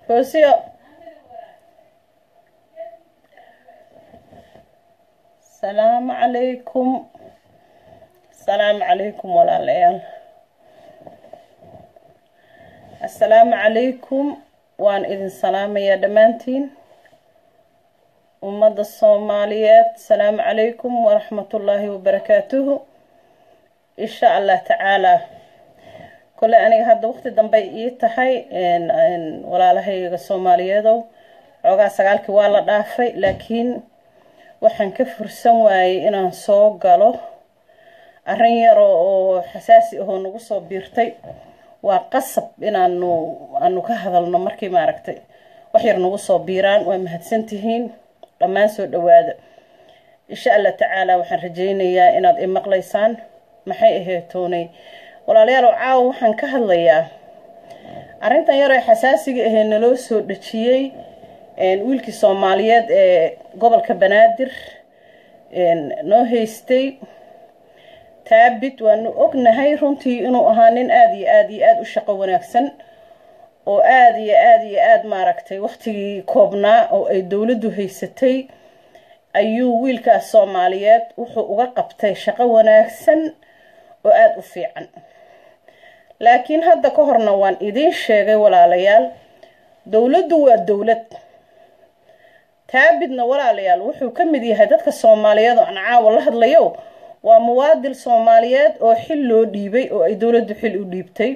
فوسيو السلام عليكم. السلام عليكم ولا ليال. السلام عليكم وان إذن سلام يا دمانتين ومدى الصوماليات. السلام عليكم ورحمة الله وبركاته إن شاء الله تعالى. كل أنا هذا وقت دنبي تحي إن ولا لهي الصوماليات عقا سقالك ولا دافي لكن waxaan ka fursan waayay inaan soo galo arrin yar oo xasaasi ah oo nagu soo biirtay. waa qasab inaanu ka hadalno markii ma aragtay wax yar nagu soo biiraan. waa mahadsantihiin dhammaan soo dhawaada insha Allah tacaala. waxaan rajaynayaa inaad i maqlaysaan. maxay aheetoonay walaalayaal caaw waxaan ka hadlayaa arrintan yar ee xasaasiga ah ee naloo soo dhajiyay wiilkii Soomaaliyeed ee gobolka Banaadir noo haystay taabid. waanu ognahay runtii inuu ahaa nin aad iyo aad u shaqo wanaagsan oo aad maaragtay waqtigii koobnaa oo ay dawladdu haysatay ayuu wiilkaas Soomaaliyeed wuxuu uga qabtay shaqo wanaagsan oo aad u fiican. laakiin hadda ka horna waan idin sheegay walaalayaal, dawladdu waa dawlad. taabidna walaalayaal wuxuu ka mid yahay dadka Soomaaliyeed oo aan caawa la hadlayo. waa muwaadin Soomaaliyeed oo xil loo dhiibay oo ay dawladdu xil u dhiibtay.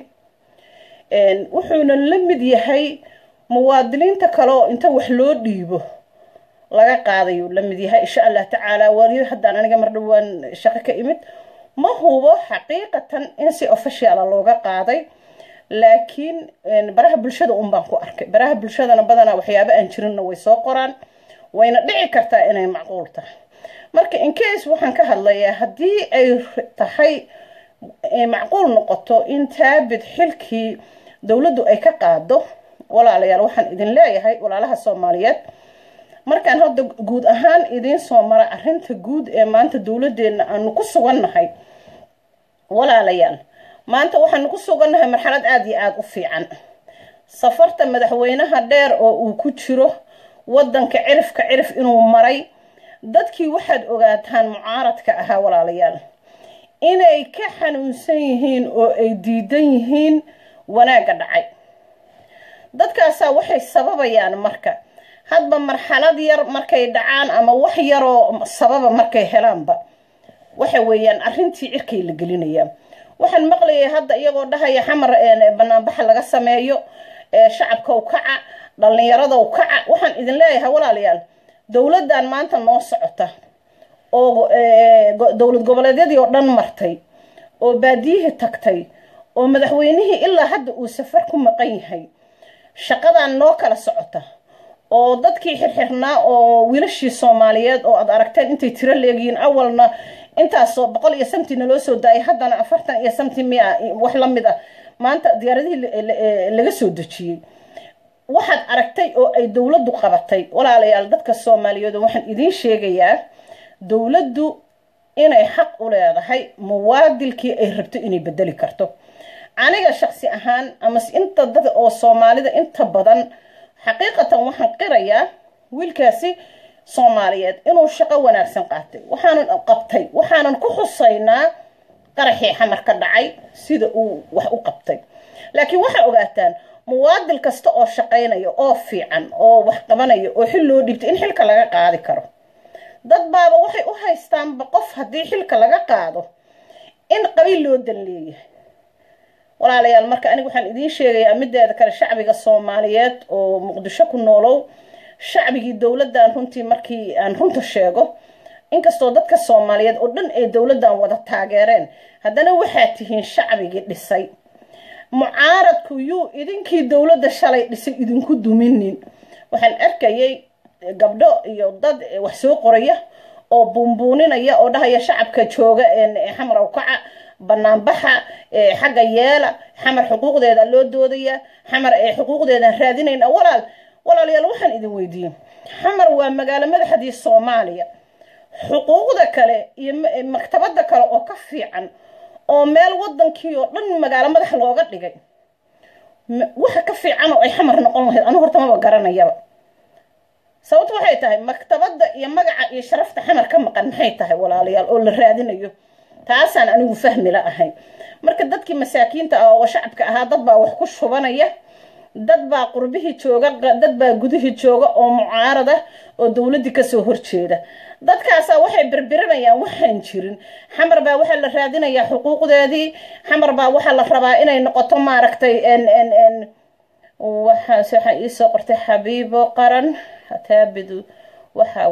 wuxuuna la mid yahay muwaadiniinta kale oo inta wax loo dhiibo laga qaadayo la mid yahay insha Allah tacaala. wariyo haddaan aniga mar dhawaan shaqo ka imid ma hubo xaqiiqatan in si official looga qaaday, laakiin baraha bulshada baan ku arkay. baraha bulshadana badanaa waxyaabo aan jirinna way soo qoraan, wayna dhici kartaa inay macquul tahay. marka in case waxaan ka hadlayaa haddii ay tahay macquul noqoto in taabid xilkii dawladdu ay ka qaado, walaalayaal waxaan idin leeyahay walaalaha Soomaaliyeed, markaan hadda guud ahaan idin soo mara arrinta guud ee maanta dawladdeena aanu ku sugannahay. walaalayaal maanta waxaan ku sugannahay marxalad aad iyo aad u fiican. safarta madaxweynaha dheer oo uu ku jiro wadanka cirif inuu maray. dadkii waxaad ogaataan mucaaradka ahaa walaalayaal inay ka xanuunsan yihiin oo ay diidan yihiin wanaaga dhacay. dadkaasa waxay sababayaan marka hadba marxalad yar markay dhacaan ama wax yaroo sababa markay helaanba waxa weeyaan arrintii cirkay la gelinayaan. waxaan maqlayay hadda iyagoo dhahaya xamar banaanbax laga sameeyo shacabka u kaca, dhalinyarada u kaca. waxaan idin leeyahay walaalayaal, dawladdan maanta noo socota oo dawlad goboleedyadii oo dhan martay oo baadiyihii tagtay oo madaxweynihii ilaa hadda uu safar ku maqan yahay, shaqadan noo kala socota oo dadkii xirxirnaa oo wiilashii Soomaaliyeed oo aad aragteen intay tiro leegiin awalna intaas 100 iyo samtina loo soo daayay, haddana 40 iyo samti wax la mid ah maanta diyaaradihii laga soo dejiyay. waxaad aragtay oo ay dawladdu qabatay. walaalayaal dadka Soomaaliyeed waxaan idin sheegayaa dawladdu inay xaq u leedahay muwaadilkii ay rabto inay bedeli karto. aniga shakhsi ahaan ama inta dad oo Soomaalida inta badan xaqiiqatan waxaan qirayaa wiilkaasi Soomaaliyeed inuu shaqo wanaagsan qaatay. waxaanan ku xusaynaa qaraxii xamar ka dhacay sida uu wax u qabtay. laakiin waxa ogaataan muwaadil kasta oo shaqaynayo oo fiican oo wax qabanayo oo xil loo dhibtay in xilka laga qaadi karo. dad baaba waxay u haystaan qof haddii xilka laga qaado in qabiil loo dan leeyahay. walaalayaal marka anigu waxaan idin sheegayaa mideeda kale shacbiga Soomaaliyeed oo Muqdisho ku noolow, shacbigii dawladdan runtii markii aan runta sheego, inkastoo dadka Soomaaliyeed oo dhan ay dawladdan wada taageereen, haddana waxaa tihiin shacbigii dhisay. mucaaradku yuu idinkii dawladda shalay dhisay idinku duminin. waxaan arkayay gabdho iyo dad wax soo qoraya oo buunbuuninaya oo dhahaya shacabka jooga xamar u kaca, banaanbaxa xagga yeela, xamar xuquuqdeeda loo doodaya, xamar ay xuquuqdeeda raadinayna. walaalayaal waxaan idin weydiiyay, xamar waa magaalo madaxdii Soomaaliya. xuquuqda kale iyo maktabada kale oo ka fiican oo meel wadankii oo dhan magaalo madax looga dhigay waxa ka fiican oo ay xamar noqon lahayd anu horta ma garanayaba sababtu waxay tahay maktabada iyo magaca iyo sharafta xamar ka maqan maxay tahay walaalayaal oo la raadinayo taasaan anigu fahmi la ahayn marka dadkii masaakiinta ah oo shacabka ahaa dad baa wax ku shubanaya dad baa qurbihii jooga dad baa gudihii jooga oo mucaarada oo dawladii ka soo horjeeda dadkaas waxay birbirinayaan waxaan jirin xamar baa waxa la raadinayaa xuquuqdeedii xamar baa waxa la rabaa inay noqoto maaragtay waxa ii soo qortay xabiibo qaran hataabidu waxa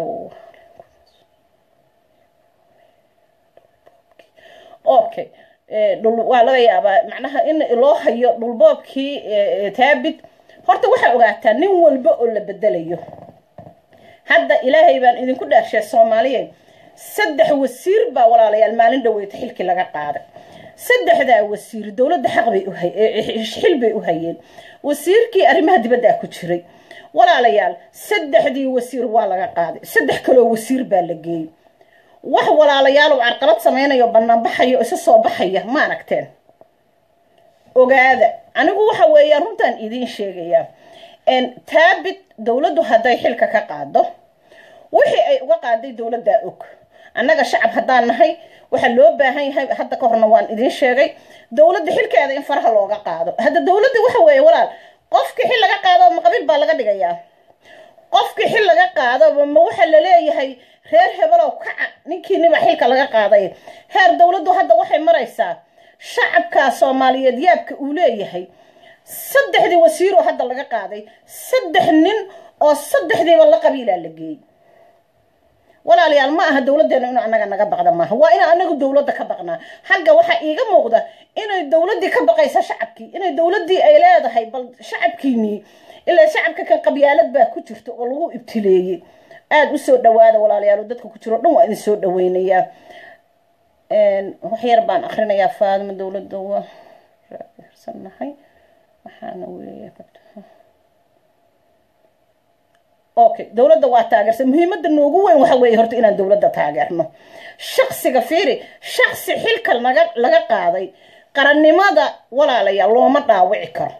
okay waa laga yaabaa macnaha in loo hayo dhulboobkii taabid horta waxa ogaataa nin walba oo la bedelayo hadda ilaahay baan idinku dhaarshay Soomaaliyeed 3 wasiir baa walaalayaal maalin dhaweeyta xilki laga qaaday 3 wasiir dawladda xaq bay u xil bay u hayeen wasiirkii arrimaha dibadda ku jiray walaalayaal 3 wasiir waa laga qaaday 3 kale wasiir baa la geeyay wax walaalayaal oo carqalad sameynayo banaan baxayo isa soo baxaya ma aragteen ogaada anigu waxa weeyaan runtan idin sheegaya taabid dawladdu haday xilka ka qaado wixii ay uga qaaday dawladda og annaga shacab hadaan nahay waxa loo baahan yahay hadda ka horna waan idin sheegay dawladda xilkeeda in faraha looga qaado hadda dawladda waxa weeye walaal qofkii xil laga qaado ma qabiil baa laga dhigayaa qofkii xil laga qaado ma waxa la leeyahay reer heblow kaca ninkiina xilka laga qaaday heer dawladdu hadda waxay maraysaa shacabka Soomaaliyeed yaabka uu leeyahay 3 wasiir oo hadda laga qaaday 3 nin oo 3diiba la qabiila la geeyay walaalayaal ma aha dawladdeena inuu anaga naga baqda maaha waa in anagu dawladda ka baqnaa halka waxa iiga muuqda inay dawladii ka baqaysa shacabkii inay dawladii ay leedahay bal shacabkiini ilaa shacabka ka qabyaalad baa ku jirto oo lagu ibtileeyay aad u soo dhawaada walaalayaal dadka ku jiro dhan waa idin soo dhaweynaya wax yar baan akhrinayaa faadma dawladda waa raasanahay waxaana weeyaa okay dawladda waa taageersan muhiimadda noogu weyn waxa weeye horta inaan dawladda taageerno shakhsiga fiiri shakhsi xilka laga qaaday qarannimada walaalayaal looma dhaawici karo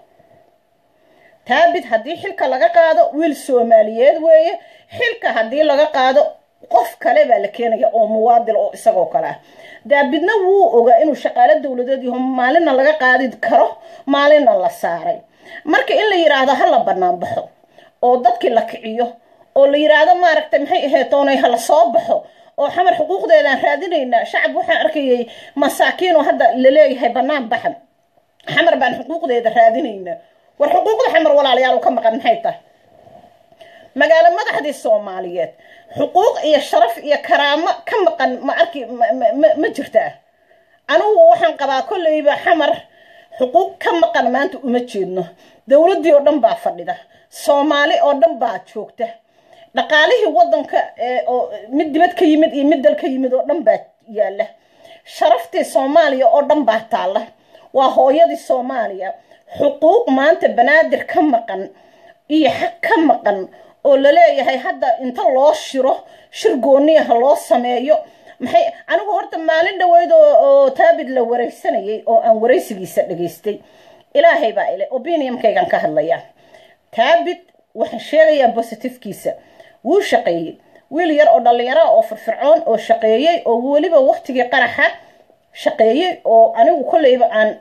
taabid haddii xilka laga qaado wiil Soomaaliyeed weeye xilka haddii laga qaado qof kale baa la keenaya oo muwaadil oo isagoo kale ah daabidna wuu ogaa inuu shaqaale dawladeed yahay maalina laga qaadi karo maalina la saaray marka in la yiraahdo hal la banaan baxo oo dadkii la kiciyo oo la yiraahdo ma aragtay maxay ahayd toonay hal soo baxo oo xamar xuquuqdeeda raadinayna shacab waxa arkayay masaakiin oo hadda la leeyahay banaan baxan xamar baan xuquuqdeeda raadinayna war xuquuqda xamar walaalayaal ka maqan maxay tahay magaalo madaxdii Soomaaliyeed xuquuq iyo sharaf iyo karaamo ka maqan ma arki ma jirtaa anigu waxaan qabaa kullayba xamar xuquuq ka maqan maanta uma jeedno dawladii oo dhan baa fadhida Soomaali oo dhan baa joogta dhaqaalihii wadanka oo mid dibad ka yimid iyo mid dalka yimid oo dhan baa yaala sharaftii Soomaaliya oo dhan baa taala waa hooyadii Soomaaliya xuquuq maanta banaadir ka maqan iyo xaq ka maqan oo la leeyahay hadda inta loo shir gooniyaha loo sameeyo maxay anigu horta maalin dhaweyd oo taabid la wareysanayay oo aan wareysigiisa dhageystay ilaahay baa ilaa opinionkaygan ka hadlaya taabid waxa sheegaya positive-kiisa wuu shaqeeyay wiil yar oo dhalinyaro oo firfircoon oo shaqeeyay oo waliba waqtigii qaraxa shaqeeyay oo anigu kullayba aan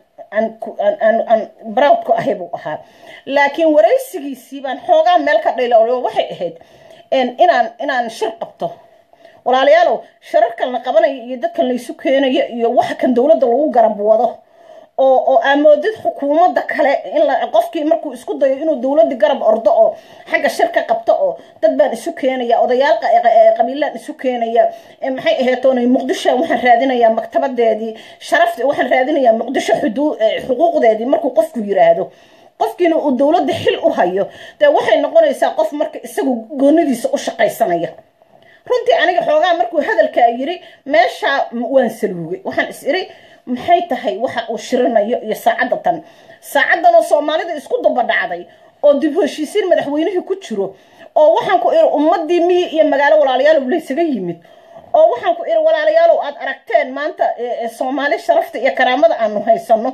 proud ku ahay buu ahaa laakiin wareysigiisii baan xoogaa meel ka dhaylo waxay ahayd inaan shir qabto walaalayaal shirarkan la qabanayo iyo dadkan la isu keenayo iyo waxa kan dawladda lagu garab wado oo amoodid xukuumadda kale in qofkii markuu isku dayo inuu dawladda garab ordo oo xagga shirka qabto oo dad baan isu keenaya odayaal qabiilaan isu keenaya maxay ahayd toonay muqdisho waxaan raadinayaa maktabadeedii sharafta waxaan raadinayaa muqdisho xuquuqdeedii markuu qofku yiraahdo qofkiina uu dawladda xil u hayo taa waxay noqonaysaa qof marka isagu goonidiisa u shaqaysanaya runtii aniga xoogaa markuu hadalka yiri meesha waan saluugay waxaan is iri maxay tahay waxa uu shirinayo iyo saacadan oo Soomaalida isku daba dhacday oo dib u heshiisiin madaxweynihii ku jiro oo waxaan ku iri ummadii miyi iyo magaalo walaalayaal u leeyahay yimid oo waxaan ku iri walaalayaal aad aragteen maanta Soomaali sharafta iyo karaamada aanu haysano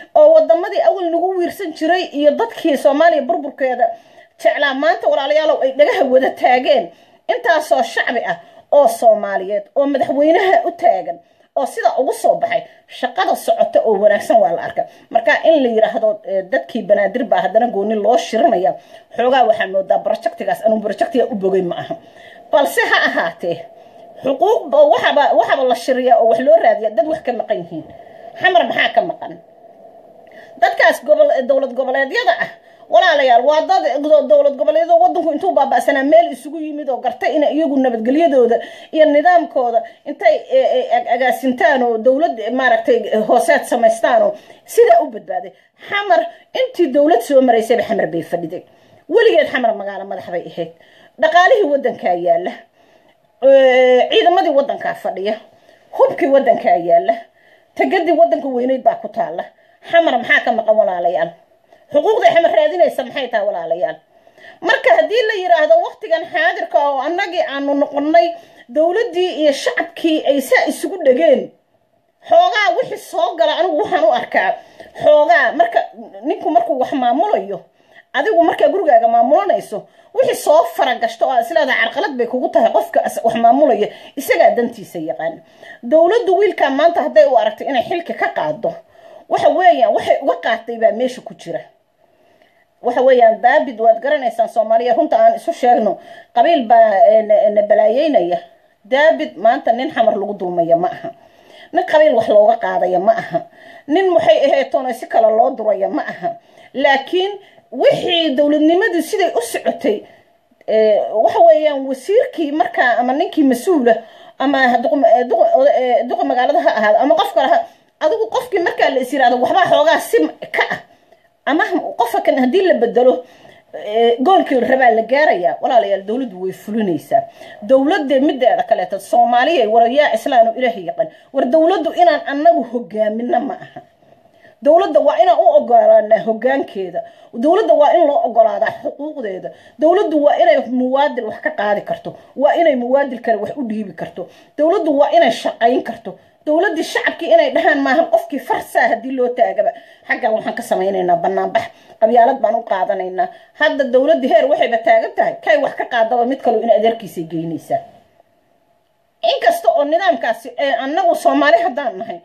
oo wadamadii awal nagu wiirsan jiray iyo dadkii Soomaaliya burburkeeda jeclaa maanta walaalayaal ay dhagaha wada taageen intaasoo shacbi ah oo Soomaaliyeed oo madaxweynaha u taagan oo sida ugu soo baxay shaqada socota oo wanaagsan waa la arkaa marka in la yiraahdo dadkii banaadir baa hadana gooni loo shirinaya xoogaa waxa moodaa projectigaas anu projectiga u bogay ma aha balse ha ahaatee xuquuq waxaba la shiriyaa oo wax loo raadiyaa dad wax ka maqan yihiin xamar maxaa ka maqan dadkaas dowlad goboleedyada ah walaalayaal waa dad dowlad goboleedyada wadanku intuu baaba'sanaa meel isugu yimid oo gartay in iyagu nabadgelyadooda iyo nidaamkooda intay agaasintaan oo dowlad maaragtay hooseed samaystaan oo sida u badbaaday xamar intii dowlad soo maraysay xamar bay fadhiday waligeed xamar magaalo madax bay ahayd dhaqaalihii wadanka yaala ciidamadii wadanka fadhiya hubkii wadanka yaala tagadi wadanka weynayd baa ku taala xamar maxaa ka maqan walaalayaal xuquuqda xamar raadinaysa maxay tahay walaalayaal marka hadii la yiraahdo waqtigan xaadirka oo annagii aanu noqonnay dawladii iyo shacabkii ay saa isugu dhageen xoogaa wixii soo gala anigu waxaan u arkaa xoogaa marka ninku markuu wax maamulayo adigu marka gurigaaga maamulanayso wixii soo faragashto oo islaada carqalad bay kugu tahay qofka wax maamulaya isaga dantiisa yaqaan dawladdu wiilka maanta haday u aragtay inay xilka ka qaado waxa weeyaan waxay uga qaatay baa meesha ku jira waxa weeyaan daabid waad garanaysaan Soomaaliya runta aan isu sheegno qabiil baa balaayeenaya daabid maanta nin xamar lagu dulmaya ma aha nin qabiil wax looga qaadaya ma aha nin waxay aheetoon si kala loo duraya ma aha laakiin wixii dawladnimadu siday u socotay waxa weeyaan wasiirkii marka ama ninkii mas'uula ama duq magaalada ha ahaado ama qof kale adigu qofkii marka la isiraado waxba xoogaa sim ka ama qofka kan hadii la bedelo goolkii rabaa la gaaraya walaalayaal dawladdu way fulinaysaa dawladda mideeda kale tad Soomaaliya warayaa islaanu ilaahay yaqaan war dawladdu inaan annagu hogaamina ma aha dawladda waa inaan u ogolaanaa hogaankeeda dawladda waa in loo ogolaadaa xuquuqdeeda dawladdu waa inay muwaadil wax ka qaadi karto waa inay muwaadil kale wax u dhiibi karto dawladdu waa inay shaqayn karto dawladda shacabkii inay dhahaan maahan qofkii farsaa hadii loo taagaba xagga waxaan ka sameeynaynaa banaanbax qabyaalad baan u qaadanaynaa hadda dawladda heer waxay ba taagan tahay kay wax ka qaadaba mid kale in adeerkiisa geynaysa inkasta oo nidaamkaasi annagu Soomaali hadaan nahay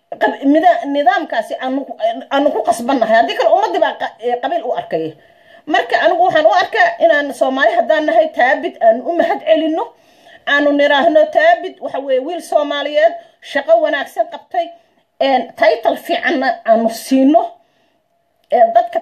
nidaamkaasi aanu ku qasbanahay hadii kale ummadii baa qabiil u arkay marka anigu waxaan u arkaa inaan Soomaali hadaan nahay taabid aan u mahad celino aanu niraahno taabid waxa weey wiil Soomaaliyeed shaqo wanaagsan qabtay title fiican aanu siino dadka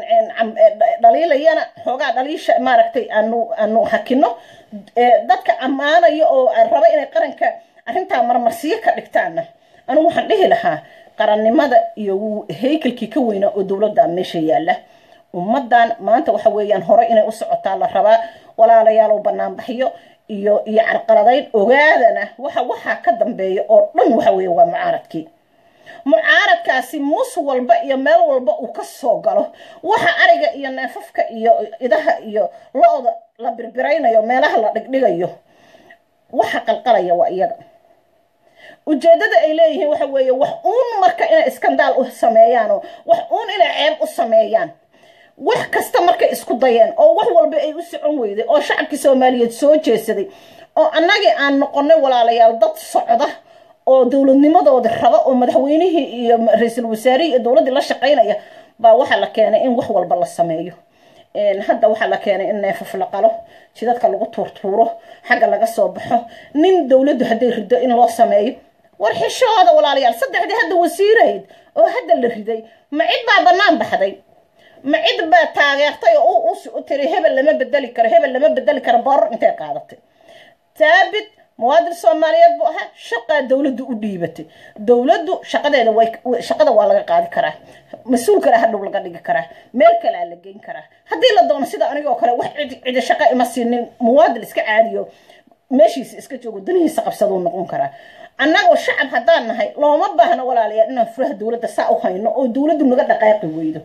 dhaliilayana xoogaa dhaliisha maaragtay aanu hakino dadka amaanayo oo raba inay qaranka arinta marmarsiyo ka dhigtaan anu waxaan dhihi lahaa qarannimada iyo heekelkii ka weyna oo dawladda meesha yaala ummadan maanta waxa weeyaan hore inay u socotaa la rabaa walaalayaal oo banaanbaxyo iyo carqaladayn ogaadana waxa ka dambeeyo oo dhan waxa weey waa mucaaradkaasi mus walba iyo meel walba uu ka soo galo waxa ariga iyo neefafka iyo idaha iyo looda la birbiraynayo meelaha la dhigdhigayo waxa qalqalaya waa iyaga ujeedada ay leeyihiin waxa weeye wax uun marka inay iskandaal u sameeyaan oo wax uun inay ceeb u sameeyaan wax kasta markay isku dayeen oo wax walba ay u socon weyday oo shacabkii Soomaaliyeed soo jeesaday oo annagii aan noqonay walaalayaal dad socda oo dawladnimadooda raba oo madaxweynihii iyo ra'iisul wasaarihi iyo dawladda la shaqeynaya baa waxa la keenay in wax walba la sameeyo hadda waxa la keenay in neefaf la qalo jidadka lagu tuurtuuro xagga laga soo baxo nin dawladdu haday rido in loo sameeyo war xishooda walaalayaal saddexdii hadda wasiirayd oo hadda la riday ma cid baa banaan baxday ma cid baa taageertay oo u tiri hebel lama bedeli karo boor intay qaadatay taabid muwaadin Soomaaliyeed buu ahaa shaqa dawladdu u dhiibatay dawladdu shaqada waa laga qaadi karaa mas'uul kale hadhow laga dhigi karaa meel kale la geyn karaa hadii la doono sida aniga oo kale wax cid shaqa ima siinin muwaadin iska caadiyo meeshiisa iska joogo danihiisa qabsado noqon karaa annagoo shacab hadaan nahay looma baahna walaalayaal inaan furaha dawladda saa u hayno oo dawladdu naga dhaqaaqi weydo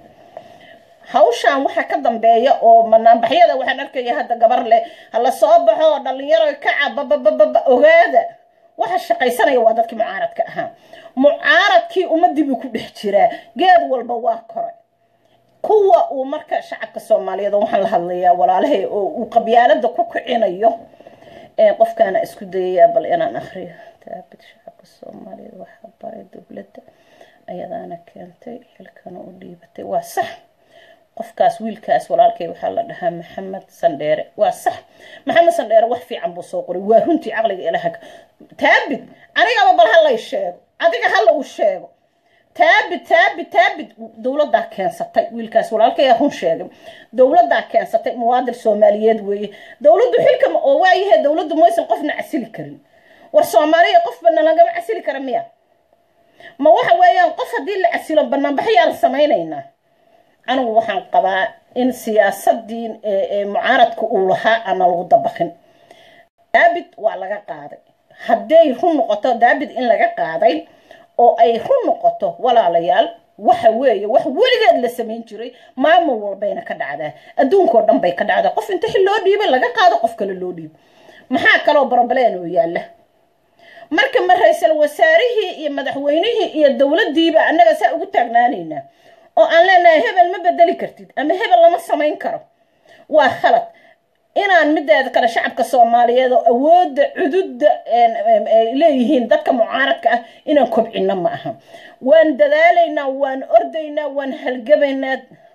hawshan waxa ka dambeeya oo banaanbaxyada waxaan arkaya hadda gabar leh hala soo baxo dhalinyaro ka cababa ogaada waxa shaqaysanaya waa dadkii mucaaradka ahaa mucaaradkii ummadii buu ku dhex jiraa geed walba waa koray kuwa uu marka shacabka Soomaaliyeed waxaan la hadlayaa walaalahay oo uu qabyaalada ku kicinayo qofkaana isku dayaya bal inaan akhriyo taabid shacabka Soomaaliyeed waxa baray dawladda ayadaana keentay xilkana u dhiibatay waa sax qofkaas wiilkaas walaalkay waxa la dhahaa Maxamed Sandheere waa sax Maxamed Sandheere wax fiican buu soo qoray waa runtii aqliga ilaahay taabid aniga bal hal la sheego adiga hal uu sheego taabid dawladda keensatay wiilkaas walaalkay ahun sheegay dawladda keensatay muwaadin Soomaaliyeed weeye dawladdu xilka oo waayahay dawladdu mooysan qofna casili karin war Soomaaliya qofna laga casili kara miya ma waxa weeyaan qof hadii la casilo bannaanbaxyaan sameeynayna anigu waxaan qabaa in siyaasaddiin mucaaradku uu lahaa aan lagu dabaqin daabid waa laga qaaday haday run noqoto daabid in laga qaaday oo ay run noqoto walaalayaal waxa weeye wax weligeed la sameyn jiray maamul walbayna ka dhacdaa adduunka oo dhan bay ka dhacdaa qof inta xil loo dhiibay laga qaado qof kale loo dhiib maxaa kale oo problem oo yaala marka ma ra'iisul wasaarihii iyo madaxweynihii iyo dawladdiiba annaga saa ugu taagnaanayna oo aan leenahay hebel ma bedeli kartid ama hebel lama sameyn karo waa khalad inaan mideeda kale shacabka Soomaaliyeed oo awoodda cududda leeyihiin dadka mucaaradka ah inaan kobcino ma aha waan dadaalaynaa waan ordaynaa waan halgabaynaa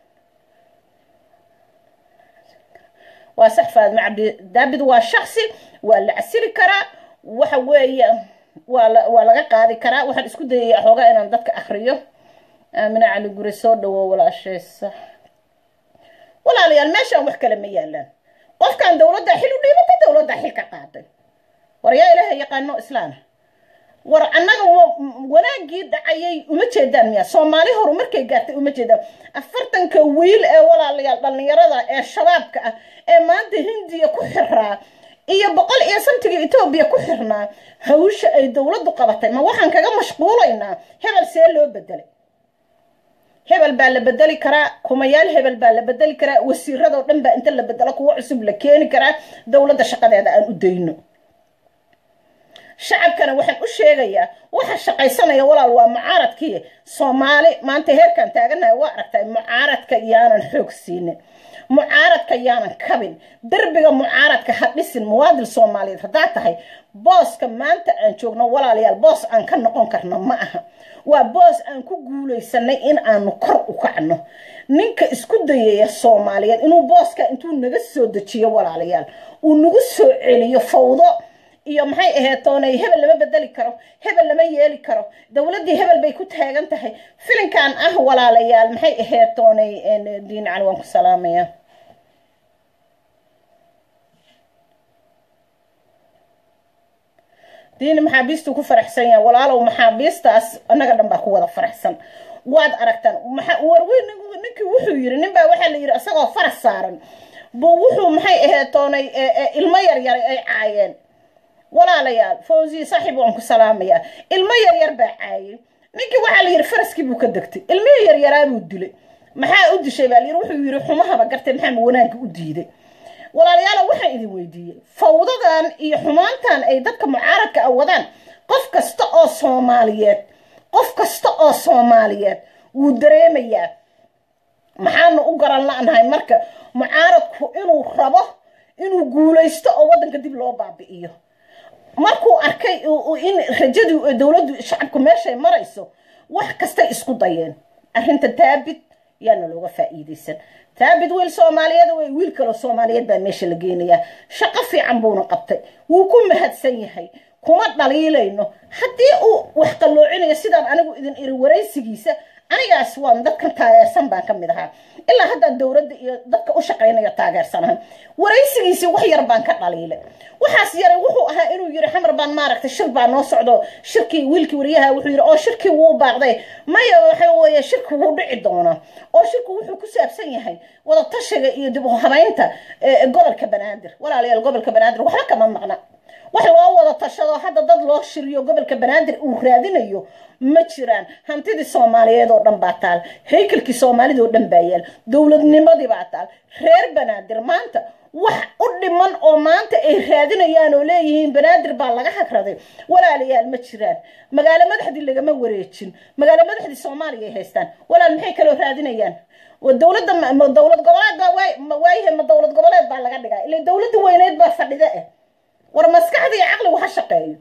waa sax Faadma Cabdi Daabid waa shakhsi waa la casili karaa waxa weeye waa laga qaadi karaa waxaan isku dayayaa xoogaa inaan dadka akhriyo Aamina Cali Guri soo dhawo walaashaysa walaalayaal meeshaan wax kale ma yaalaan qofkan dawladda xil u dhiibatay dawladda xil ka qaaday war yaa ilaahay yaqaano islaam war annaga wanaagii dhacayay uma jeedaan miya Soomaali horumarkay gaartay uma jeedaan 40 wiil ee walaalayaal dhalinyarada ee shabaabka ah ee maanta Hindiya ku xiraa iyo 100 iyo santiga Itoobiya ku xirnaa hawsha ay dawladdu qabatay ma waxaan kaga mashquulaynaa hebel see loo bedelay hebel baa la bedeli karaa kumayaal hebel baa la bedeli karaa wasiirada oo dhan baa inta la bedelo kuwa cusub la keeni karaa dawladda shaqadeeda aan u dayno shacabkana waxaan u sheegayaa waxa shaqaysanaya walaal waa mucaaradkii Soomaali maanta heerkan taaganahay waa aragtay mucaaradka yaanan xoog siinin mucaaradka yaanan kabin darbiga mucaaradka hadhisin muwaadin Soomaaliyeed hadaa tahay booska maanta aan joogno walaalayaal boos aan ka noqon karno ma aha waa boos aan ku guuleysanay in aanu kor u kacno ninka isku dayaya Soomaaliyeed inuu booska intuu naga soo dajiyo walaalayaal uu nagu soo celiyo fawdo iyo maxay ahaatoonay hebel lama bedeli karo hebel lama yeeli karo dawladii hebel bay ku taagan tahay filinkan ah walaalayaal maxay ahaatoonay diin cali waan ku salaamaya diin maxaabiistu ku faraxsan yahay walaalow maxaabiistaas anaga dhan baa ku wada faraxsan waad aragtaan warweyn ninkii wuxuu yiri nin baa waxa la yiri asagoo faras saaran buu wuxuu maxay ahaatoonay ilmo yar yar ay caayeen walaalayaal Fawzi saaxiib waan ku salaamaya ilmo yar yar baa caayay ninkii waxa la yiri faraskii buu ka dagtay ilmo yar yaraa buu dilay maxaa u dishay baa la yiri wuxuu yiri xumahaba gartay maxaa wanaag u diiday walaalayaal waxa idin weydiiyay fawdadan iyo xumaantan ay dadka mucaaradka awadaan qof kasta oo Soomaaliyeed wuu dareemayaa maxaanu u garan la'nahay marka mucaaradku inuu rabo inuu guuleysto oo wadanka dib loo baabi'iyo markuu arkay in rajadu dawladdu shacabku meeshay marayso wax kasta isku dayeen arrinta daabid yaana looga faa'iideysan daabid wiil Soomaaliyeed way wiil kale Soomaaliyeed baa meesha la geenayaa shaqo fiican buuna qabtay wuu ku mahadsan yahay kuma dhaliilayno hadii uu wax qalloocinayo sidaan anigu idin iri wareysigiisa anigaas waan dadkan taageersan baan kamid ahaa ilaa hadda dawladda iyo dadka u shaqeynaya taageersanahay wareysigiisa wax yar baan ka dhaliilay waxaas yar wuxuu ahaa inuu yiri xamar baan maaragtay shir baan noo socdo shirkii wiilkii wariyaha wuxuu yiri oo shirkii wuu baaqday maya waxa weeye shirku wuu dhici doonaa oo shirku wuxuu ku saabsan yahay wada tashiga iyo dib u habeynta gobolka Banaadir walaalayaal gobolka Banaadir waxa kama maqna wax loo wada tashado hadda dad loo shiriyo gobolka Banaadir uu raadinayo ma jiraan hantidii Soomaaliyeed oo dhan baa taal haykalkii Soomaalida oo dhan baa yaal dawladnimadii baa taal reer Banaadir maanta wax u dhiman oo maanta ay raadinayaan oo leeyihiin banaadir baa laga hagraday walaalayaal ma jiraan magaalo madaxdii lagama wareejin magaalo madaxdii Soomaaliya ay haystaan walaal maxay kala raadinayaan ودولة دولة قبلات وايه ما دولة قبلات بقى لقى دقا اللي دولة وينيد بقى فرداء ورمسكح دي عقل وحشقي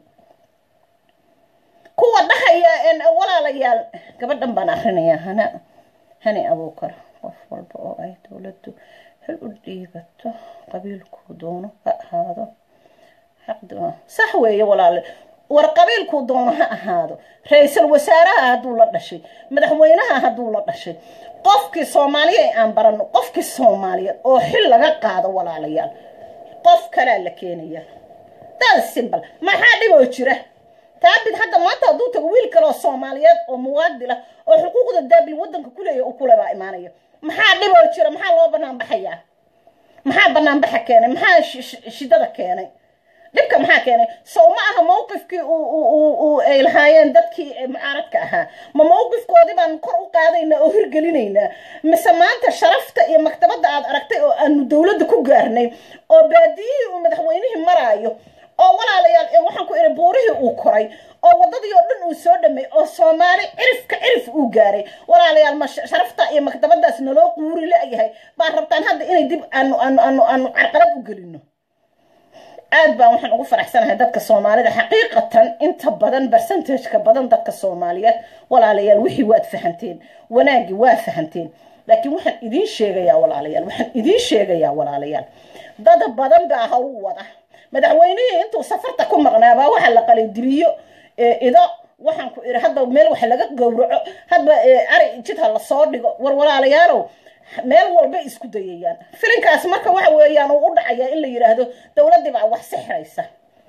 كوة ضحية إن أولا ليال قبل دنبان أخرني هني أبو بكر وفر بقى أي دولته هل أديبته قبيل كودونه هذا حقده صحوي ولا warqabiil ku doono ha ahaado ra'iisul wasaaraha haduu la dhashay madaxweynaha haduu la dhashay qofkii Soomaaliyeed aan barano qofkii Soomaaliyeed oo xil laga qaado walaalayaal qof kale la keenaya taa simple maxaa dhibo jira taabid hadda maanta haduu tago wiil kale oo Soomaaliyeed oo muwaadin ah oo xuquuqda daabil wadanka ku leeyahay oo kula baa imaanaya maxaa dhibo jira maxaa loo banaan baxaya maxaa banaan baxa keenay maxaa shidada keenay dhibka maxaa keenay soo ma aha mowqifkii uu ay lahaayeen dadkii mucaaradka ahaa ma mowqifkoodii baan kor u qaadayna oo hirgelinayna mise maanta sharafta iyo maktabada aad aragtay oo aanu dawladda ku gaarnay oo baadiyihii uu madaxweynihii maraayo oo walaalayaal waxaan ku iri buurihii uu koray oo wadadii oo dhan uu soo dhamay oo Soomaali cirif uu gaaray walaalayaal ma sharafta iyo maktabadaas naloo quuri leeyahay baan rabtaan hadda inay dib aanu carqalad u gelino aad baan waxaan ugu faraxsanahay dadka Soomaalida xaqiiqatan inta badan percentage-ka badan dadka Soomaaliyeed walaalayaal wixii waad fahanteen wanaagi waa fahanteen laakiin waxaan idin sheegayaa walaalayaal dad badan baa hawl wada madaxweynihii intuu safarta ku maqnaaba waxa la qalay dibiyo ido waxaan ku iri hadda meel wax laga gowraco hadba ari jidha la soo dhigo walaalayaal meel walba isku dayayaan filinkaas marka waxa weeyaan uu u dhacaya in la yiraahdo dawladda baa wax sixraysa